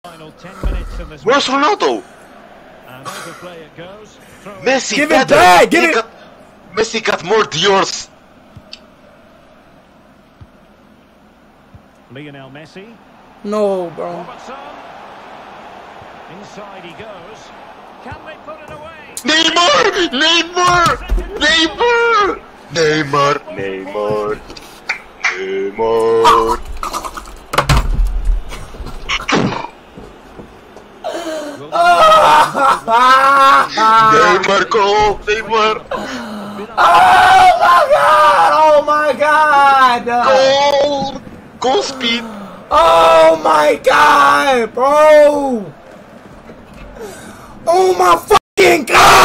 Final 10 minutes of this. Where's Ronaldo? And over play it goes. Messi, give it back! Give it! Messi got more Dior's. Lionel Messi. No, bro. Robertson. Inside he goes. Can they put it away? Neymar! Neymar! Neymar! Neymar! Neymar! Neymar! Neymar, go! Neymar! Oh my god! Go! Go speed! Oh my god, bro! Oh my fucking god!